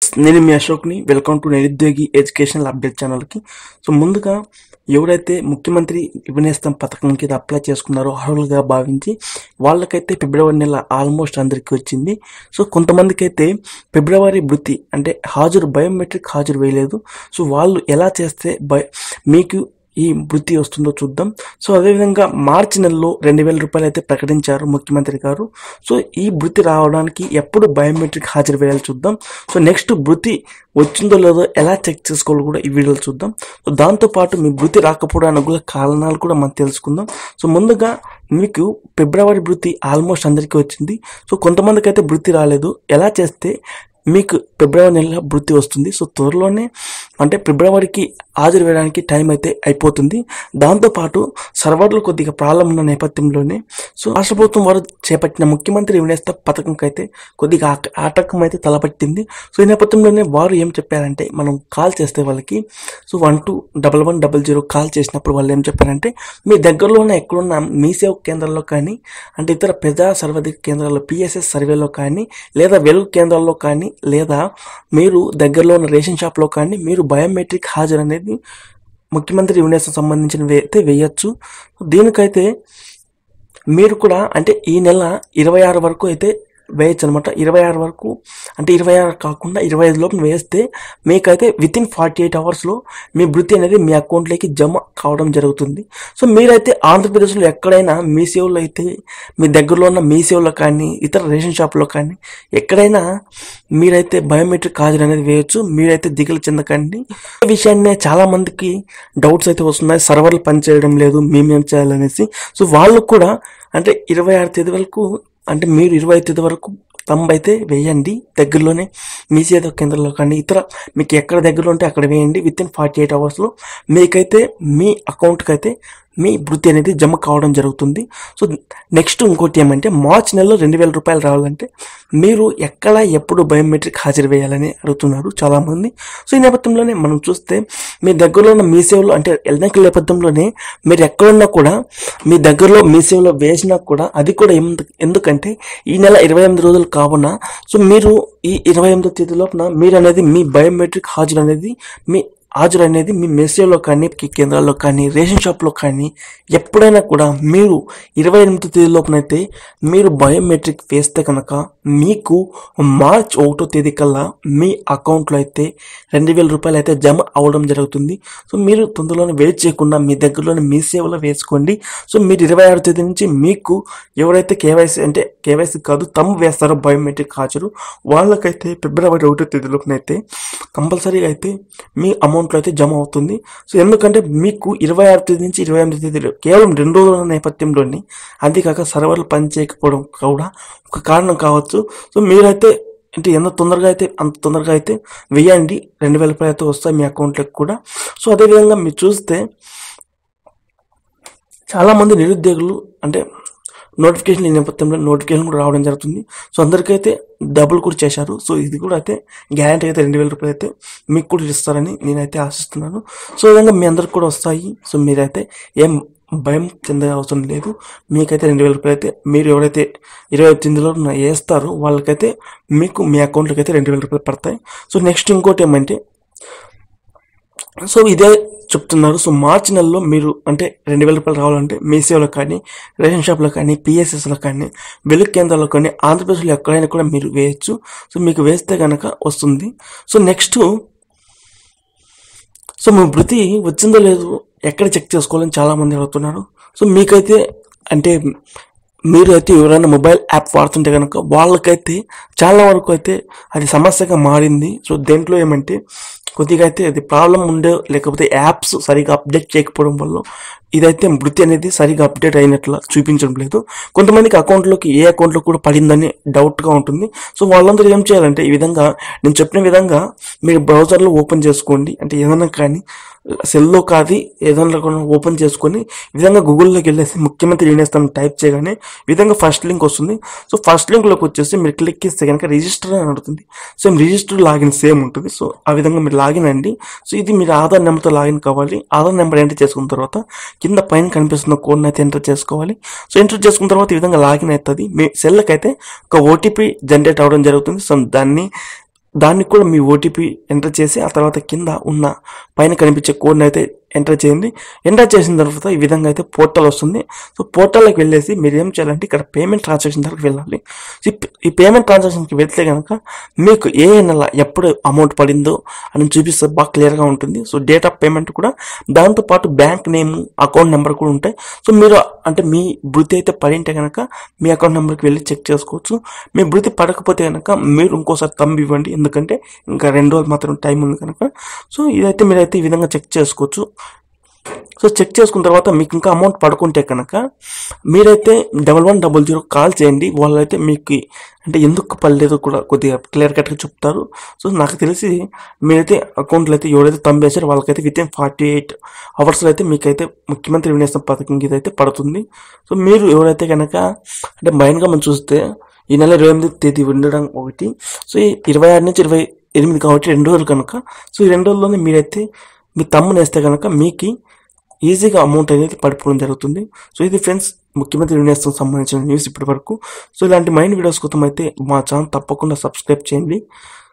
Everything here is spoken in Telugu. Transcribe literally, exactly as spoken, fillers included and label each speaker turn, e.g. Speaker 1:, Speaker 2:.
Speaker 1: నేను మీ అశోక్ని వెల్కమ్ టు నిరుద్యోగి ఎడ్యుకేషనల్ అప్డేట్ ఛానల్కి. సో ముందుగా ఎవరైతే ముఖ్యమంత్రి యువనేస్తం పథకం కింద అప్లై చేసుకున్నారో అర్హులుగా భావించి వాళ్ళకైతే ఫిబ్రవరి నెల ఆల్మోస్ట్ అందరికీ వచ్చింది. సో కొంతమందికి అయితే ఫిబ్రవరి వృత్తి అంటే హాజరు బయోమెట్రిక్ హాజరు వేయలేదు. సో వాళ్ళు ఎలా చేస్తే బై మీకు ఈ వృత్తి వస్తుందో చూద్దాం. సో అదేవిధంగా మార్చి నెలలో రెండు వేల రూపాయలు అయితే ప్రకటించారు ముఖ్యమంత్రి గారు. సో ఈ వృత్తి రావడానికి ఎప్పుడు బయోమెట్రిక్ హాజరు వేయాలి చూద్దాం. సో నెక్స్ట్ వృత్తి వచ్చిందో లేదో ఎలా చెక్ చేసుకోవాలో కూడా ఈ వీడియోలో చూద్దాం. సో దాంతోపాటు మీ వృత్తి రాకపోవడానికి గల కారణాలు కూడా మనం తెలుసుకుందాం. సో ముందుగా మీకు ఫిబ్రవరి వృత్తి ఆల్మోస్ట్ అందరికీ వచ్చింది. సో కొంతమందికి అయితే వృత్తి రాలేదు. ఎలా చేస్తే మీకు ఫిబ్రవరి నెల వృత్తి వస్తుంది. సో త్వరలోనే అంటే ఫిబ్రవరికి హాజరు వేయడానికి టైం అయితే అయిపోతుంది. దాంతోపాటు సర్వర్లు కొద్దిగా ప్రాబ్లం ఉన్న నేపథ్యంలోనే సో రాష్ట్ర ప్రభుత్వం వారు చేపట్టిన ముఖ్యమంత్రి యువనేస్తం పథకంకి అయితే కొద్దిగా ఆటంకం అయితే తలపట్టింది. సో ఈ నేపథ్యంలోనే వారు ఏం చెప్పారంటే మనం కాల్ చేస్తే వాళ్ళకి so one two double one double zero call చేసినప్పుడు వాళ్ళు ఏం చెప్పారంటే మీ దగ్గరలో ఉన్న ఎక్కడున్న మీ సేవ కేంద్రాల్లో కానీ అంటే ఇతర ప్రజా సర్వధిక కేంద్రాల్లో పిఎస్ఎస్ సర్వేలో కానీ లేదా వెలుగు కేంద్రాల్లో కానీ లేదా మీరు దగ్గరలో ఉన్న రేషన్ షాప్లో కానీ మీరు బయోమెట్రిక్ హాజరు అనేది ముఖ్యమంత్రి యువనేస్తం సంబంధించిన అయితే వేయచ్చు. దీనికైతే మీరు కూడా అంటే ఈ నెల ఇరవై ఆరు వరకు అయితే వేయచ్చు అనమాట. ఇరవై ఆరు వరకు అంటే ఇరవై ఆరు కాకుండా ఇరవై ఐదు లోపు వేస్తే మీకైతే విత్ ఇన్ ఫార్టీ ఎయిట్ అవర్స్లో మీ వృత్తి అనేది మీ అకౌంట్లోకి జమ కావడం జరుగుతుంది. సో మీరైతే ఆంధ్రప్రదేశ్లో ఎక్కడైనా మీ సేవలో అయితే మీ దగ్గరలో ఉన్న మీ సేవలో కానీ ఇతర రేషన్ షాప్లో కానీ ఎక్కడైనా మీరైతే బయోమెట్రిక్ హాజరు అనేది వేయచ్చు. మీరైతే దిగులు చెందకండి. ఈ విషయాన్ని చాలా మందికి డౌట్స్ అయితే వస్తున్నాయి, సర్వర్లు పనిచేయడం లేదు, మేమేం చేయాలనేసి. సో వాళ్ళు కూడా అంటే ఇరవై ఆరు తేదీ వరకు అంటే మీరు ఇరవై ఐదు తేదీ వరకు తంబ్ అయితే వేయండి. దగ్గరలోనే మీ సేవ కేంద్రంలో కానీ ఇతర మీకు ఎక్కడ దగ్గరలో ఉంటే అక్కడ వేయండి. విత్ ఇన్ ఫార్టీ ఎయిట్ అవర్స్లో మీకైతే మీ అకౌంట్కి అయితే మీ వృత్తి అనేది జమ కావడం జరుగుతుంది. సో నెక్స్ట్ ఇంకోటి ఏమంటే మార్చి నెలలో రెండు వేల రూపాయలు రావాలంటే మీరు ఎక్కడ ఎప్పుడు బయోమెట్రిక్ హాజరు వేయాలని అడుగుతున్నారు చాలామంది. సో ఈ నేపథ్యంలోనే మనం చూస్తే మీ దగ్గరలో ఉన్న మీ సేవలో అంటే ఎల్ఎన్ఎల్ నేపథ్యంలోనే మీరు ఎక్కడున్నా కూడా మీ దగ్గరలో మీ సేవలో వేసినా కూడా అది కూడా ఎందుకంటే ఈ నెల ఇరవై ఎనిమిది రోజులు కావున సో మీరు ఈ ఇరవై ఎనిమిదో తేదీ లోపున మీరు అనేది మీ బయోమెట్రిక్ హాజరు అనేది మీ హాజరు అనేది మీ మెసేజ్లో కానీ కేంద్రాల్లో కానీ రేషన్ షాప్లో కానీ ఎప్పుడైనా కూడా మీరు ఇరవై ఎనిమిది తేదీ లోపునైతే మీరు బయోమెట్రిక్ వేస్తే కనుక మీకు మార్చ్ ఒకటో తేదీ కల్లా మీ అకౌంట్లో అయితే రెండు వేల రూపాయలు అయితే జమ అవ్వడం జరుగుతుంది. సో మీరు తొందరలోనే వెయిట్ చేయకుండా మీ దగ్గరలోనే మీ సేవలో వేసుకోండి. సో మీరు ఇరవై ఆరు తేదీ నుంచి మీకు ఎవరైతే కేవైసీ అంటే కేవైసీ కాదు తమ్ వేస్తారో బయోమెట్రిక్ హాజరు వాళ్ళకైతే ఫిబ్రవరి ఒకటో తేదీ లోపునైతే కంపల్సరీగా అయితే మీ అమౌంట్ అయితే జమ అవుతుంది. సో ఎందుకంటే మీకు ఇరవై ఆరు తేదీ నుంచి ఇరవై ఎనిమిది తేదీలో కేవలం రెండు రోజుల నేపథ్యంలోని అంతేకాక సర్వర్లు పనిచేయకపోవడం కూడా ఒక కారణం కావచ్చు. సో మీరైతే అంటే ఎంత తొందరగా అయితే అంత తొందరగా అయితే వేయండి. రెండు వేల రూపాయలు అయితే వస్తాయి మీ అకౌంట్లోకి కూడా. సో అదేవిధంగా మీరు చూస్తే చాలామంది నిరుద్యోగులు అంటే నోటిఫికేషన్ ఈ నేపథ్యంలో నోటిఫికేషన్ కూడా రావడం జరుగుతుంది. సో అందరికైతే డబ్బులు కూడా చేశారు. సో ఇది కూడా అయితే గ్యారంటీ అయితే రెండు వేల రూపాయలు అయితే మీకు కూడా ఇస్తారని నేనైతే ఆశిస్తున్నాను. సో ఈ విధంగా మీ అందరికి కూడా వస్తాయి. సో మీరైతే ఏం భయం చెందే అవసరం లేదు. మీకైతే రెండు వేల రూపాయలు అయితే మీరు ఎవరైతే ఇరవై తొమ్మిదిలో వేస్తారో వాళ్ళకైతే మీకు మీ అకౌంట్లోకి అయితే రెండు వేల రూపాయలు పడతాయి. సో నెక్స్ట్ ఇంకోటి ఏమంటే సో ఇదే చెప్తున్నారు. సో మార్చి నెలలో మీరు అంటే రెండు వేల రూపాయలు రావాలంటే మీ సేవలో కానీ రేషన్ షాప్లో కానీ పిఎస్ఎస్లో కానీ వెలుగు కేంద్రాల్లో కానీ ఆంధ్రప్రదేశ్లో ఎక్కడైనా కూడా మీరు వేయచ్చు. సో మీకు వేస్తే కనుక వస్తుంది. సో నెక్స్ట్ సో మీ వృత్తి వచ్చిందో లేదో ఎక్కడ చెక్ చేసుకోవాలని చాలామంది అడుగుతున్నారు. సో మీకైతే అంటే మీరు అయితే ఎవరైనా మొబైల్ యాప్ వాడుతుంటే కనుక వాళ్ళకైతే చాలా వరకు అయితే అది సమస్యగా మారింది. సో దేంట్లో ఏమంటే కొద్దిగా అయితే అది ప్రాబ్లం ఉండే లేకపోతే యాప్స్ సరిగా అప్డేట్ చేయకపోవడం వల్ల ఇదైతే వృత్తి అనేది సరిగా అప్డేట్ అయినట్లు చూపించడం లేదు. కొంతమందికి అకౌంట్లోకి ఏ అకౌంట్లో కూడా పడిందని డౌట్గా ఉంటుంది. సో వాళ్ళందరూ ఏం చేయాలంటే ఈ విధంగా నేను చెప్పిన విధంగా మీరు బ్రౌజర్లో ఓపెన్ చేసుకోండి. అంటే ఏదైనా కానీ సెల్లో కాదు ఏదైనా కూడా ఓపెన్ చేసుకొని ఈ విధంగా గూగుల్లోకి వెళ్ళేసి ముఖ్యమంత్రి యువనేస్తం టైప్ చేయగానే ఈ విధంగా ఫస్ట్ లింక్ వస్తుంది. సో ఫస్ట్ లింక్లోకి వచ్చేసి మీరు క్లిక్ చేస్తే కనుక రిజిస్టర్ అని అడుగుతుంది. సో రిజిస్టర్ లాగిన్ సేమ్ ఉంటుంది. సో ఆ విధంగా మీరు లాగిన్ అండి. సో ఇది మీరు ఆధార్ నెంబర్తో లాగిన్ కావాలి. ఆధార్ నెంబర్ ఎంటర్ చేసుకున్న తర్వాత కింద పైన కనిపిస్తున్న కోడ్ని అయితే ఎంటర్ చేసుకోవాలి. సో ఎంటర్ చేసుకున్న తర్వాత ఈ విధంగా లాగిన్ అవుతుంది. మీ సెల్కి అయితే ఒక ఓటీపీ జనరేట్ అవ్వడం జరుగుతుంది. సో దాన్ని దాన్ని కూడా మీ ఓటీపీ ఎంటర్ చేసి ఆ తర్వాత కింద ఉన్న పైన కనిపించే కోడ్ని అయితే ఎంటర్ చేయండి. ఎంటర్ చేసిన తర్వాత ఈ విధంగా అయితే పోర్టల్ వస్తుంది. సో పోర్టల్లోకి వెళ్ళేసి మీరు ఏం చేయాలంటే ఇక్కడ పేమెంట్ ట్రాన్సాక్షన్ దగ్గరికి వెళ్ళాలి. ఈ పేమెంట్ ట్రాన్సాక్షన్కి వెళ్తే కనుక మీకు ఏ నెల ఎప్పుడు అమౌంట్ పడిందో అని చూపిస్తే బాగా క్లియర్గా ఉంటుంది. సో డేట్ ఆఫ్ పేమెంట్ కూడా, దాంతోపాటు బ్యాంక్ నేమ్, అకౌంట్ నెంబర్ కూడా ఉంటాయి. సో మీరు అంటే మీ భృతి అయితే పడింటే కనుక మీ అకౌంట్ నెంబర్కి వెళ్ళి చెక్ చేసుకోవచ్చు. మీ భృతి పడకపోతే కనుక మీరు ఇంకోసారి తంబు ఇవ్వండి, ఎందుకంటే ఇంకా రెండు రోజులు మాత్రం టైం ఉంది కనుక. సో ఇదైతే మీరైతే ఈ విధంగా చెక్ చేసుకోవచ్చు. సో చెక్ చేసుకున్న తర్వాత మీకు ఇంకా అమౌంట్ పడుకుంటే కనుక మీరైతే double one double zero call చేయండి. వాళ్ళైతే మీకు అంటే ఎందుకు పడలేదు కూడా కొద్దిగా క్లియర్ కట్గా చెప్తారు. సో నాకు తెలిసి మీరైతే అకౌంట్లో అయితే ఎవరైతే తంబేశారో వాళ్ళకైతే విత్ ఇన్ ఫార్టీ ఎయిట్ అవర్స్లో అయితే మీకైతే ముఖ్యమంత్రి వినేసిన పథకం ఇదైతే పడుతుంది. సో మీరు ఎవరైతే కనుక అంటే మైన్గా మనం చూస్తే ఈ నెల ఇరవై ఎనిమిది తేదీ ఉండడం ఒకటి, సో ఈ ఇరవై ఆరు నుంచి ఇరవై ఎనిమిది కాబట్టి రెండు రోజులు కనుక, సో ఈ రెండు రోజుల్లోనే మీరైతే మీ తమ్ముని వేస్తే కనుక మీకు ఈజీగా అమౌంట్ అనేది పడిపోవడం జరుగుతుంది. సో ఇది ఫ్రెండ్స్ ముఖ్యమంత్రి వినేస్తం సంబంధించిన న్యూస్ ఇప్పటి వరకు. సో ఇలాంటి మైండ్ వీడియోస్ కోసం అయితే మా ఛానల్ తప్పకుండా సబ్స్క్రైబ్ చేయండి.